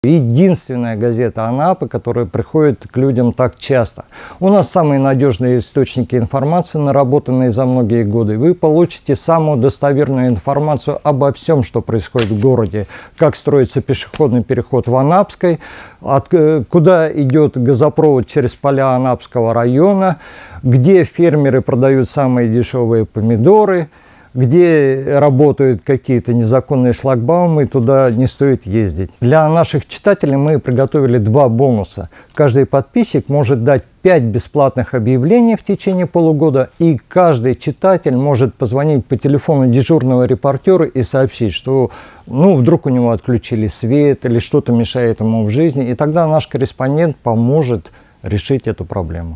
Единственная газета Анапы, которая приходит к людям так часто. У нас самые надежные источники информации, наработанные за многие годы. Вы получите самую достоверную информацию обо всем, что происходит в городе. Как строится пешеходный переход в Анапской, куда идет газопровод через поля Анапского района, где фермеры продают самые дешевые помидоры, где работают какие-то незаконные шлагбаумы, туда не стоит ездить. Для наших читателей мы приготовили 2 бонуса. Каждый подписчик может дать 5 бесплатных объявлений в течение полугода, и каждый читатель может позвонить по телефону дежурного репортера и сообщить, что вдруг у него отключили свет или что-то мешает ему в жизни, и тогда наш корреспондент поможет решить эту проблему.